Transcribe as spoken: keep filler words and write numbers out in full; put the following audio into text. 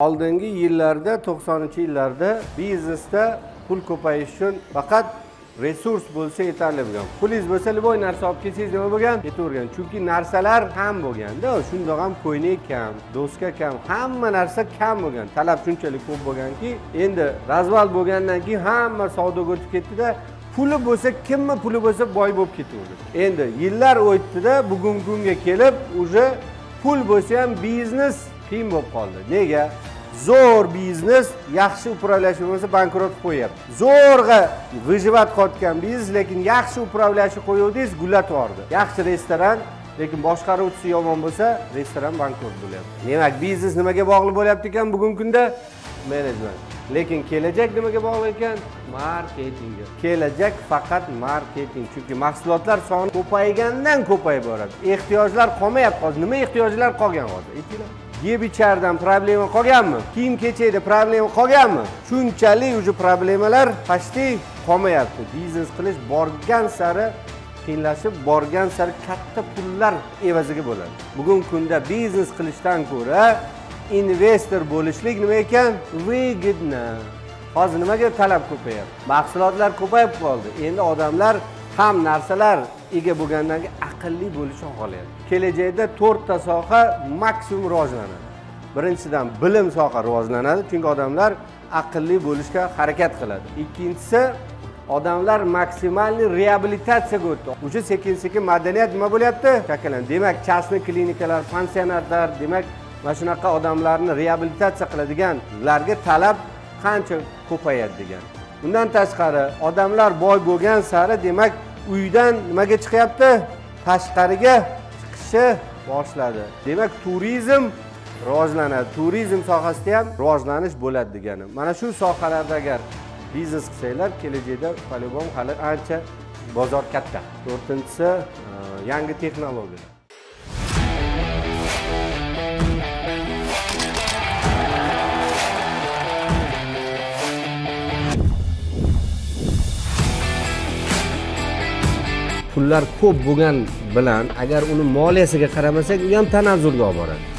Oldingi yillarda, to'qsoninchi yillarda biznesda pul ko'payish uchun faqat resurs bo'lsa yetarli bo'lgan. Pulingiz bo'lsa, liboy narsa olib kelsangiz nima bo'lgan? Ketavergan. Chunki narsalar ham bo'lganda, shundoq ham ko'ynak kam, doska kam, hamma narsa kam bo'lgan. Talab shunchalik ko'p bo'lganki, endi razval bo'lgandan keyin hamma savdoga o'tib ketdi-da, puli bo'lsa, kimma puli bo'lsa boy bo'lib ketaverdi. Endi yillar o'tdi-da, bugungi kunga kelib, uje pul bo'lsa ham biznes qiyin bo'lib qoldi. Nega? Zo'r biznes yaxshi upravlashi bo'lmasa bankrot qo'yapti. Zo'rg'a vyjivat qotgan biznes, lekin yaxshi upravlashi qo'yuvdingiz, gullatordi. Yaxshi restoran, lekin boshqaruvchisi yomon bo'lsa, restoran bankrot bo'lyapti. Demak, biznes nimaga bog'liq bo'lyapti ekan bugungi kunda? Menejment. Lekin kelajak nimaga bog'liq ekan? Marketingga. Kelajak faqat marketing. Chunki mahsulotlar soni ko'paygandan ko'payib boradi. Ehtiyojlar qolmayapti hozir. Nima ehtiyojlar qolgan hozir? Aytinglar. Yeb ichardan problema qolganmi? Kiyim kechayda problema qolganmi? Shunchalik uje problemalar pashti qolmayapti. Biznes qilish borgan sari qiyinlashib, borgan sari katta pullar evaziga bo'ladi. Bugungi kunda biznes qilishdan ko'ra investor bo'lishlik nima ekan? Выгодно. Hozir nimaga talab ko'payapti? Mahsulotlar ko'payib qoldi. Endi odamlar ham narsalar ega bo'lgandan keyin aqlli bo'lishni xohlayapti. Kelajakda to'rtta soha maksimum rivojlanadi. Birinchidan bilim soha rivojlanadi, chunki odamlar aqlli bo'lishga harakat qiladi. Ikkinchisi, odamlar maksimalniy reabilitatsiyaga o'tdi. O'sha sekin-sekin madaniyat nima bo'lyapti? Shakllanadi. Demak, частный klinikalar, pansionatlar, demak, mana shunaqa odamlarni reabilitatsiya qiladiganlarga talab qancha ko'payadi degan. Bundan tashqari, odamlar boy bo'lgan sari, demak, uydan nimaga chiqyapti? Tashqariga chiqishni boshladi. Demak, turizm rivojlanadi. Turizm sohasida ham rivojlanish bo'ladi degani. Mana shu sohalarda agar biznes qilsanglar, kelajakda polibom hali ancha bozor katta. To'rtinchisi, yangi texnologiyalar. Pullar ko'p bo'lgan bilan agar uni moliyasiga qaramasak, u ham tanazzulga olib boradi.